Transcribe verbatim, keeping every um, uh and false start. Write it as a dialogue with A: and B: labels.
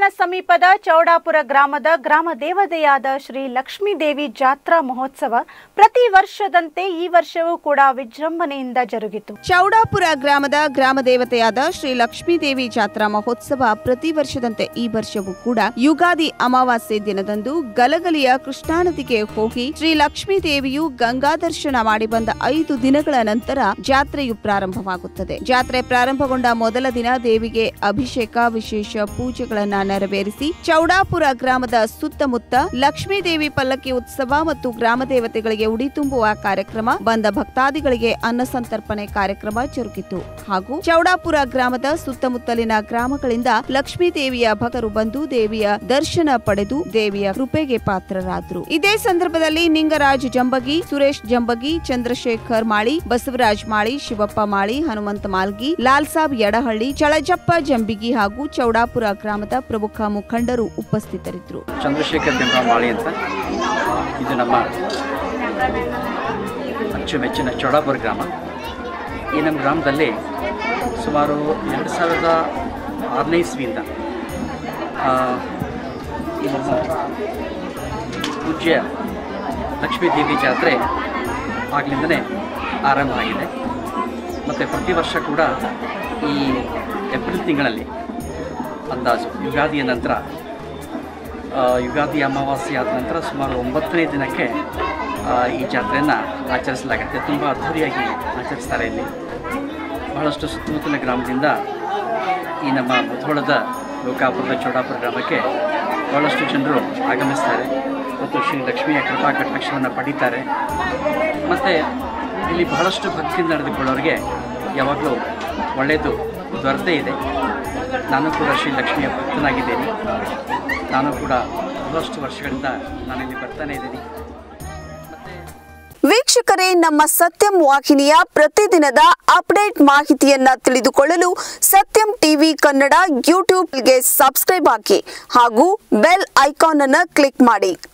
A: ಸಮೀಪದ ಚೌಡಾಪುರ ಗ್ರಾಮದ ಗ್ರಾಮ ದೇವತೆಯಾದ ಶ್ರೀ ಲಕ್ಷ್ಮೀ ದೇವಿ ಜಾತ್ರಾ ಮಹೋತ್ಸವ ಪ್ರತಿ ವರ್ಷದಂತೆ ಈ ವರ್ಷವೂ ಕೂಡ ವಿಜೃಂಭಣೆಯಿಂದ ಜರುಗಿತು.
B: ಚೌಡಾಪುರ ಗ್ರಾಮದ ಗ್ರಾಮ ದೇವತೆಯಾದ ಶ್ರೀ ಲಕ್ಷ್ಮೀ ದೇವಿ ಜಾತ್ರಾ ಮಹೋತ್ಸವ ಪ್ರತಿ ವರ್ಷದಂತೆ ಈ ವರ್ಷವೂ ಕೂಡ ಯುಗಾದಿ ಅಮಾವಾಸ್ಯೆ ದಿನದಂದು ಗಲಗಲಿಯ ಕೃಷ್ಣಾ ನದಿಗೆ ಹೋಗಿ ಶ್ರೀ ಲಕ್ಷ್ಮೀ ದೇವಿಯು ಗಂಗಾ ದರ್ಶನ ಮಾಡಿ ಬಂದ ಐದು ದಿನಗಳ ನಂತರ ಜಾತ್ರೆಯು ಪ್ರಾರಂಭವಾಗುತ್ತದೆ. ಜಾತ್ರೆ ಪ್ರಾರಂಭಗೊಂಡ ಮೊದಲ ದಿನ ದೇವಿಗೆ ಅಭಿಷೇಕ, ವಿಶೇಷ ಪೂಜೆಗಳನ್ನ ನೆರವೇರಿಸಿ ಚೌಡಾಪುರ ಗ್ರಾಮದ ಸುತ್ತಮುತ್ತ ಲಕ್ಷ್ಮೀ ದೇವಿ ಪಲ್ಲಕ್ಕಿ ಉತ್ಸವ ಮತ್ತು ಗ್ರಾಮ ದೇವತೆಗಳಿಗೆ ಉಡಿ ತುಂಬುವ ಕಾರ್ಯಕ್ರಮ, ಬಂದ ಭಕ್ತಾದಿಗಳಿಗೆ ಅನ್ನ ಸಂತರ್ಪಣೆ ಕಾರ್ಯಕ್ರಮ ಜರುಗಿತು. ಹಾಗೂ ಚೌಡಾಪುರ ಗ್ರಾಮದ ಸುತ್ತಮುತ್ತಲಿನ ಗ್ರಾಮಗಳಿಂದ ಲಕ್ಷ್ಮೀ ದೇವಿಯ ಭಕ್ತರು ಬಂದು ದೇವಿಯ ದರ್ಶನ ಪಡೆದು ದೇವಿಯ ಕೃಪೆಗೆ ಪಾತ್ರರಾದರು. ಇದೇ ಸಂದರ್ಭದಲ್ಲಿ ನಿಂಗರಾಜ್ ಜಂಬಗಿ, ಸುರೇಶ್ ಜಂಬಗಿ, ಚಂದ್ರಶೇಖರ್ ಮಾಳಿ, ಬಸವರಾಜ್ ಮಾಳಿ, ಶಿವಪ್ಪ ಮಾಳಿ, ಹನುಮಂತ ಮಾಲ್ಗಿ, ಲಾಲ್ಸಾಬ್ ಯಡಹಳ್ಳಿ, ಚಳಜಪ್ಪ ಜಂಬಿಗಿ ಹಾಗೂ ಚೌಡಾಪುರ ಗ್ರಾಮದ ಪ್ರಮುಖ ಮುಖಂಡರು ಉಪಸ್ಥಿತರಿದ್ದರು.
C: ಚಂದ್ರಶೇಖರ್ ಮಾಳಿ ಅಂತ, ಇದು ನಮ್ಮ ಅಚ್ಚುಮೆಚ್ಚಿನ ಚೌಡಾಪುರ ಗ್ರಾಮ. ಈ ನಮ್ಮ ಗ್ರಾಮದಲ್ಲಿ ಸುಮಾರು ಎರಡು ಸಾವಿರದ ಆರನೇ ಇಸ್ವಿಯಿಂದ ಈ ನಮ್ಮ ಪೂಜ್ಯ ಲಕ್ಷ್ಮೀ ದೇವಿ ಜಾತ್ರೆ ಆಗಲಿಂದನೇ ಆರಂಭ ಆಗಿದೆ. ಮತ್ತು ಪ್ರತಿ ವರ್ಷ ಕೂಡ ಈ ಏಪ್ರಿಲ್ ತಿಂಗಳಲ್ಲಿ ಅಂದಾಜು ಯುಗಾದಿಯ ನಂತರ ಯುಗಾದಿ ಅಮಾವಾಸ್ಯೆ ಆದ ನಂತರ ಸುಮಾರು ಒಂಬತ್ತನೇ ದಿನಕ್ಕೆ ಈ ಜಾತ್ರೆಯನ್ನು ಆಚರಿಸಲಾಗುತ್ತೆ. ತುಂಬ ಅದ್ಧೂರಿಯಾಗಿ ಆಚರಿಸ್ತಾರೆ. ಇಲ್ಲಿ ಬಹಳಷ್ಟು ಸುತ್ತಮುತ್ತಲಿನ ಗ್ರಾಮದಿಂದ ಈ ನಮ್ಮ ಮುಧೋಳದ ಲೋಕಾಪುರದ ಚೌಡಾಪುರ ಗ್ರಾಮಕ್ಕೆ ಬಹಳಷ್ಟು ಜನರು ಆಗಮಿಸ್ತಾರೆ ಮತ್ತು ಶ್ರೀ ಲಕ್ಷ್ಮಿಯ ಕೃಪಾ ಕಟಾಕ್ಷವನ್ನು ಪಡೀತಾರೆ. ಮತ್ತು ಇಲ್ಲಿ ಬಹಳಷ್ಟು ಭಕ್ತಿಯಿಂದ ನಡೆದುಕೊಳ್ಳೋರಿಗೆ ಯಾವಾಗಲೂ ಒಳ್ಳೆಯದು ದೊರೆತೇ ಇದೆ. ನಾನು ಕೂಡ ಶ್ರೀ ಲಕ್ಷ್ಮಿಯ ಭಕ್ತನಾಗಿದ್ದೇನೆ. ನಾನು ಕೂಡ ಬಹಳಷ್ಟು ವರ್ಷಗಳಿಂದ ನಾನಿಲ್ಲಿ ಬರ್ತಾನೆ ಇದ್ದೀನಿ.
B: ವೀಕ್ಷಕರೇ, ನಮ್ಮ ಸತ್ಯಂ ವಾಹಿನಿಯ ಪ್ರತಿದಿನದ ಅಪ್ಡೇಟ್ ಮಾಹಿತಿಯನ್ನ ತಿಳಿದುಕೊಳ್ಳಲು ಸತ್ಯಂ ಟಿವಿ ಕನ್ನಡ ಯೂಟ್ಯೂಬ್ಗೆ ಸಬ್ಸ್ಕ್ರೈಬ್ ಆಗಿ ಹಾಗೂ ಬೆಲ್ ಐಕಾನ್ ಅನ್ನು ಕ್ಲಿಕ್ ಮಾಡಿ.